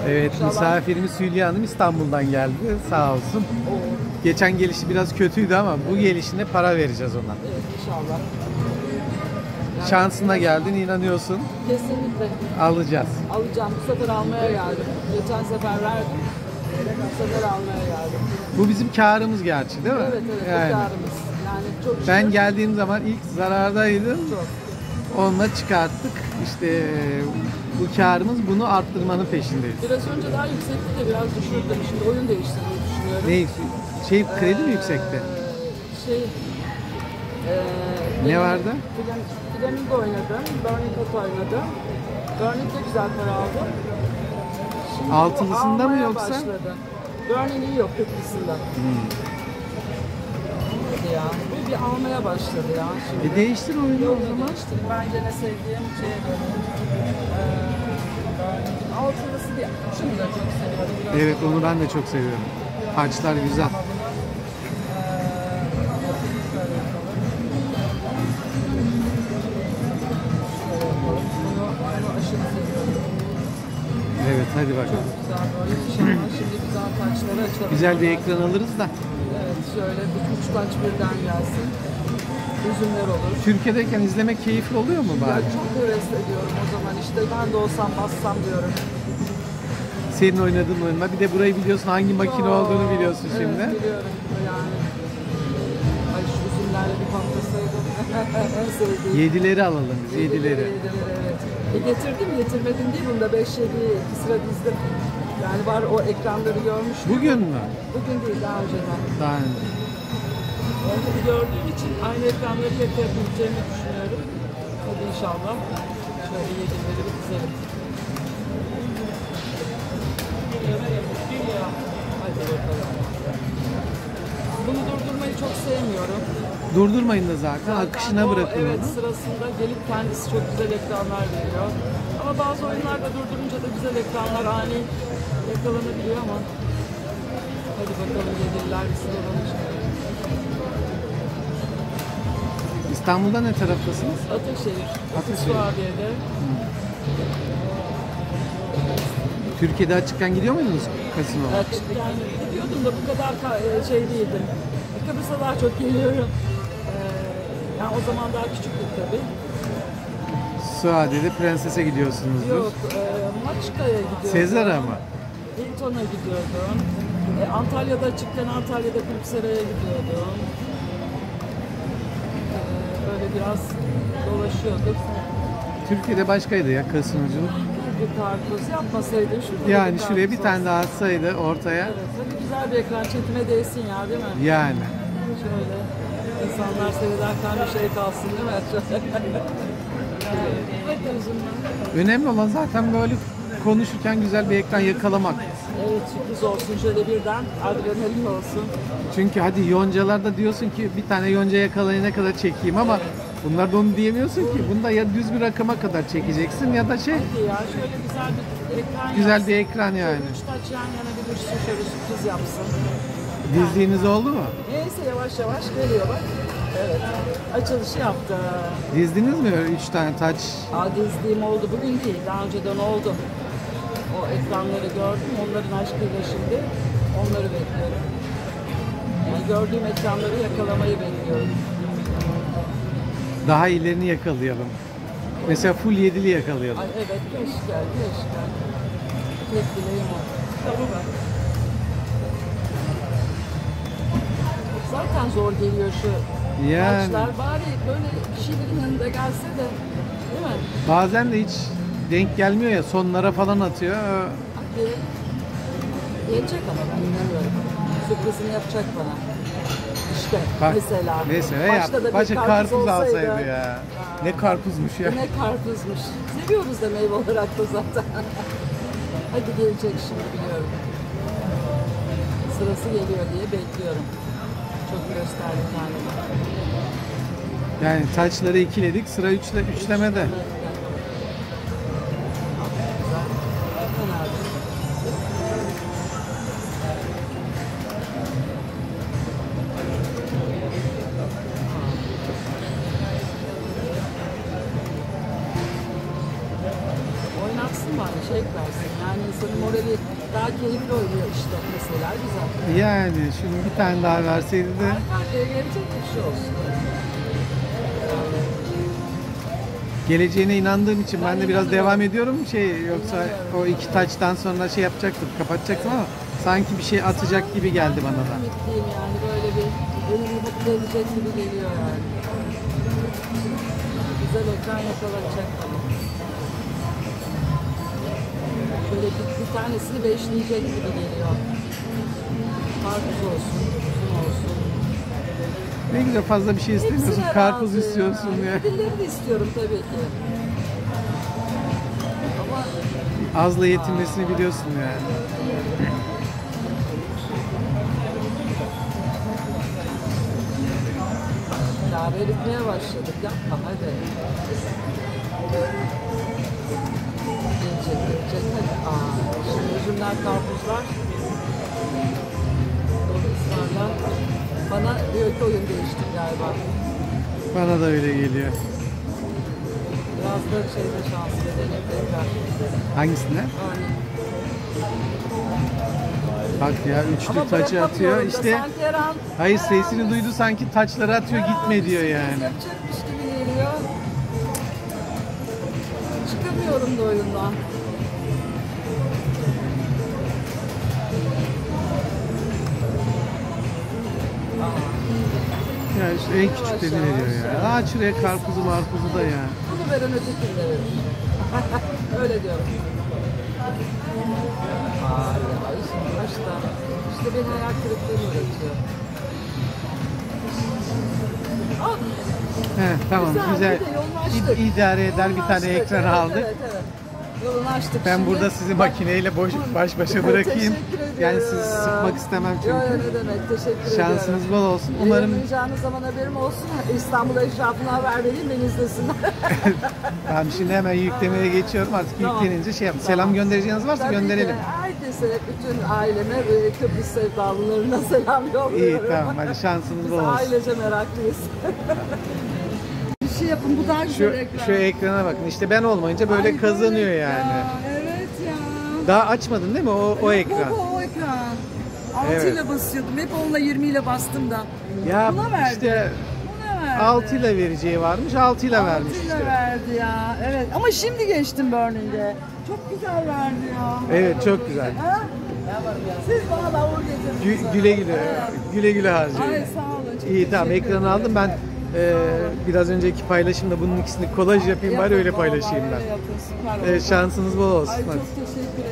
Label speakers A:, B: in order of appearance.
A: Evet,
B: İnşallah.
A: misafirimiz Hülya Hanım İstanbul'dan geldi. Sağ olsun. Geçen gelişi biraz kötüydü ama bu gelişine para vereceğiz ona.
B: Evet, inşallah. Yani
A: Şansına geldin, inanıyorsun.
B: kesinlikle
A: Alacağız.
B: alacağım. Bu sefer almaya geldim. Geçen sefer verdim. Bu sefer almaya geldim.
A: Bu bizim karımız gerçi değil mi?
B: Evet, evet.
A: Yani.
B: Bu karımız. Yani çok şükür.
A: Ben geldiğim zaman ilk zarardaydım.
B: Çok.
A: Onunla çıkarttık. İşte bu karımız, bunu arttırmanın peşindeyiz.
B: Biraz önce daha yüksekti de biraz düşürdüm. Şimdi oyun değiştirmeyi düşünüyorum.
A: Kredi mi yüksekti?
B: Şey,
A: Ne vardı?
B: Flamingo oynadım, Burning Hot oynadım. Burning'de güzel para aldım. Şimdi
A: Altılısında
B: bu
A: mı
B: almaya
A: yoksa?
B: başladı. Burning'i yok, kırklısında. Hadi ya, bu bir almaya başladı ya şimdi.
A: Değiştir oyunu o
B: Yok,
A: zaman.
B: değiştir. Ben gene sevdiğim şeye dönüyorum. Altılısı diye. Şunu da çok seviyorum. Biraz
A: Evet, onu ben de çok seviyorum. Harçlar güzel.
B: Bunu aşırı seviyorum.
A: Evet, hadi bakalım.
B: Güzel böyle. İnşallah şimdi güzel taçları açalım.
A: Güzel bir ekran alırız da.
B: Evet, şöyle bir üç taç birden gelsin. Üzümler olur.
A: Türkiye'deyken izlemek keyifli oluyor mu
B: Ya
A: bari?
B: çok heves ediyorum o zaman işte. Ben de olsam bassam diyorum.
A: Senin oynadığın oyunlar. Bir de burayı biliyorsun, hangi makine olduğunu biliyorsun
B: Evet,
A: şimdi.
B: biliyorum yani. Ay şu üzümlerle bir patlasaydım. En sevdiğim.
A: Yedileri alalım biz, yedileri.
B: Evet. Getirdim getirmedim değil. Bunda 5-7 iki sıra dizdim. Yani var o ekranları görmüştüm.
A: Bugün mü?
B: Bugün değil, daha önceden.
A: Daha önce.
B: Onları gördüğüm için aynı ekranları yapabileceğimi düşünüyorum. Hadi inşallah. Şöyle yedileri bir dizelim. Hadi bakalım. Bunu durdurmayı çok sevmiyorum.
A: Durdurmayın da zaten, akışına
B: o,
A: bırakın
B: evet,
A: onu.
B: sırasında gelip kendisi çok güzel ekranlar veriyor. Ama bazı oyunlarda durdurunca da güzel ekranlar ani yakalanabiliyor ama hadi bakalım yediler bir sıralamış.
A: İstanbul'da ne taraftasınız?
B: Ataşehir.
A: Ataşehir.
B: Suadiye'de.
A: Türkiye'de açıkken gidiyor muydunuz kasinoya?
B: Yani gidiyordum da bu kadar şey değildim. Kıbrıs'a daha çok geliyorum. Yani o zaman daha küçüktük tabii.
A: Suadiye'de Prenses'e gidiyorsunuzdur.
B: Yok, Maçka'ya gidiyordum.
A: Sezar'a mı?
B: Hilton'a gidiyordum. Antalya'da açıkken Antalya'da Kırklareli'ye gidiyordum. Böyle biraz dolaşıyorduk.
A: Türkiye'de başkaydı ya kasinoculuk.
B: Bir karpuz yapmasaydın şurada
A: Yani
B: bir
A: şuraya bir
B: karpuz
A: tane
B: olsa.
A: daha atsaydı ortaya.
B: Evet, hadi güzel bir ekran çekime değsin ya değil mi?
A: Yani.
B: Şöyle insanlar seyrederken bir şey kalsın değil mi? Hadi üzümden.
A: Önemli olan zaten böyle konuşurken güzel bir ekran yakalamak.
B: Evet, sürpriz olsun şöyle birden adrenalin olsun.
A: Çünkü hadi yoncalarda diyorsun ki bir tane yonca yakalayana kadar çekeyim ama bunlar da onu diyemiyorsun ki. Bunda ya düz bir rakama kadar çekeceksin ya da şey
B: Hadi ya şöyle güzel bir ekran
A: güzel
B: yapsın.
A: bir ekran yani.
B: Üç taç yan yana bir dursun şöyle sürpriz yapsın.
A: Dizdiğiniz oldu mu?
B: Neyse yavaş yavaş geliyor bak. Evet. Açılışı yaptı.
A: Dizdiniz mi öyle 3 tane taç?
B: Dizdiğim oldu. Bugün değil. Daha önceden oldu. O ekranları gördüm. Onların aşkıyla şimdi onları bekliyorum. Yani gördüğüm ekranları yakalamayı bekliyorum.
A: Daha ilerini yakalayalım. Mesela full 7'li yakalayalım.
B: Ay evet keşke. Tek dileğim o. Zaten zor geliyor şu
A: Yani.
B: maçlar. Bari böyle bir şeylerin yanında gelse de değil mi?
A: Bazen de hiç denk gelmiyor ya, sonlara falan atıyor.
B: Hadi. Yenecek ama ben inanıyorum. Sürprizini yapacak bana. İşte
A: Bak,
B: mesela.
A: başta
B: bir
A: karpuz
B: olsaydı.
A: alsaydı ya. Ne karpuzmuş ya.
B: Ne karpuzmuş. Seviyoruz da meyve olarak da zaten. Hadi gelecek şimdi biliyorum. Sırası geliyor diye bekliyorum. Çok gösterdi kendime.
A: Yani taçları ikiledik, sıra üçlemede.
B: Oynatsın bari, şey versin ya. Yani insanın morali daha keyifli oluyor işte mesela güzel.
A: Yani şunu bir tane daha verseydi de.
B: Arkadaşlar gelecek bir şey olsun.
A: Geleceğine inandığım için ben de biraz devam ediyorum. Yoksa o iki taçtan sonra yapacaktım, kapatacaktım ama sanki bir şey atacak gibi geldi bana da.
B: Ümitliyim yani böyle bir beni mutlu edecek gibi geliyor yani. Güzel ekran yakalanacak bana. Böyle bir tanesini beşleyecek gibi geliyor. Karpuz olsun, uzun olsun.
A: Ne güzel, fazla bir şey istemiyorsun.
B: Hepsine
A: Karpuz
B: razıyım
A: istiyorsun ya.
B: Ödülleri de istiyorum tabii ki. Ama
A: Azla yetinmesini biliyorsun yani.
B: kâr etmeye başladık. Yapma hadi. Gelecek hadi. Şimdi üzümler, karpuzlar. Dolu ısrarla. Bana diyor ki oyun değişti galiba.
A: Bana da öyle geliyor.
B: Biraz da şans verelim tekrar.
A: Hangisine?
B: Yani.
A: Bak ya, üçlü
B: Ama
A: taçı atıyor.
B: bırakamıyorum da
A: İşte
B: sanki her an-
A: hayır,
B: her an
A: sesini duydu sanki taçları atıyor,
B: her an
A: gitme
B: bir
A: diyor
B: sürpriz
A: yani.
B: yapacakmış gibi geliyor. Çıkamıyorum da oyundan.
A: Ya işte en küçüklerini veriyor ya. Aç şuraya karpuzu marpuzu da ya.
B: Bunu veren ötekini de verir. Öyle diyorum. Ya işte başta. İşte beni hayal kırıklığına uğratıyor. Ah,
A: He, tamam güzel.
B: bir de yolunu açtık.
A: İdare eder, bir
B: Yolunu
A: tane
B: açtık.
A: ekran
B: Evet,
A: aldık.
B: evet. Yolunu açtık.
A: Ben
B: Şimdi
A: burada sizi
B: bak-
A: makineyle baş başa bırakayım.
B: Teşekkür ediyorum.
A: Yani sizi sıkmak istemem çünkü.
B: Yok ne demek, teşekkür ediyorum.
A: Şansınız bol olsun. Umarım
B: Yayınlayacağınız zaman haberim olsun. İstanbul eşrafına haber vereyim, beni izlesinler.
A: ben şimdi hemen yüklemeye geçiyorum, artık
B: Tamam.
A: yüklenince yap.
B: Tamam.
A: Selam göndereceğiniz varsa
B: Tabii ki
A: gönderelim.
B: herkese, bütün aileme ve Kıbrıs sevdalılarına selam yolluyorum.
A: İyi, tamam, hadi şansınız
B: Biz
A: bol olsun.
B: ailece meraklıyız. Bir şey yapın, bu daha güzel ekran.
A: Şu ekrana bakın, işte ben olmayınca böyle
B: Ay,
A: kazanıyor
B: böyle-
A: yani.
B: Ya, evet ya.
A: Daha açmadın değil mi o ekran?
B: O ekran. 6
A: Evet.
B: ile basıyordum. Hep 10'la 20 ile bastım da.
A: Ya
B: Buna verdi.
A: işte
B: Buna verdi.
A: 6 ile vereceği varmış, 6 ile vermiş
B: 6 ile
A: işte.
B: verdi ya. Evet. Ama şimdi geçtim Burning'e. Çok güzel verdi ya.
A: Evet, çok güzel.
B: Ha? Siz bana da uğur getirdiniz.
A: Güle güle, güle güle harcayın.
B: Ay sağ olun. Çok
A: İyi, tamam,
B: teşekkür
A: ekranı
B: ederim.
A: aldım ben. Biraz önceki paylaşımda bunun ikisini kolaj yapayım, bari öyle paylaşayım
B: Öyle
A: ben.
B: yapın, süper oldu.
A: Evet, şansınız bol olsun.
B: Ay
A: Hadi.
B: çok teşekkür